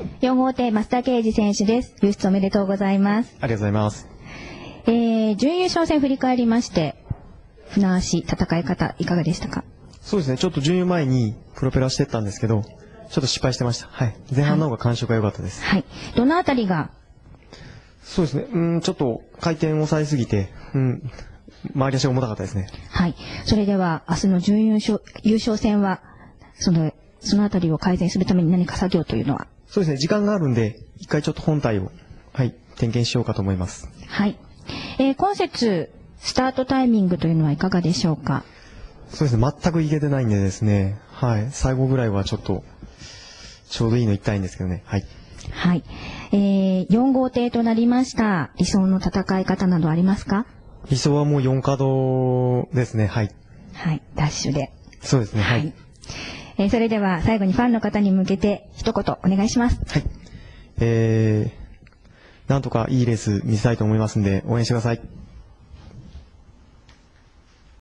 4号艇、増田圭司選手です。優出おめでとうございます。 ありがとうございます。 準優勝戦振り返りまして、船足、戦い方、いかがでしたか？ そうですね、ちょっと準優前にプロペラしてったんですけど、ちょっと失敗してました。はい。前半の方が感触が良かったです。 はい。どのあたりが？ そうですね、ちょっと回転を抑えすぎて、回り足が重たかったですね。 はい。それでは、明日の準優勝戦は、そのあたりを改善するために何か作業というのは？ そうですね、時間があるんで、一回ちょっと本体を、はい、点検しようかと思います。 はい。今節、スタートタイミングというのはいかがでしょうか？ そうですね、全くいけてないんでですね、はい、最後ぐらいはちょっと、ちょうどいいのいきたいんですけどね、はい。 はい。4号艇となりました。理想の戦い方などありますか？ 理想はもう4稼働ですね、はい。 はい、ダッシュで。 そうですね、はい。 それでは最後にファンの方に向けて一言お願いします。 はい。なんとかいいレース見せたいと思いますんで、応援してください。